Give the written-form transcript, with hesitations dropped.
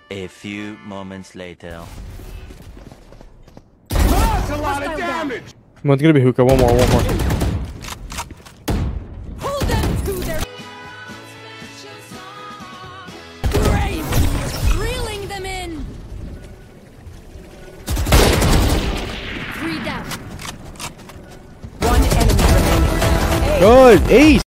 A few moments later. That's a lot of damage! One's gonna be hookah. One more. Hold them to their grave, reeling them in. 3 down. One enemy remaining. Good. Ace.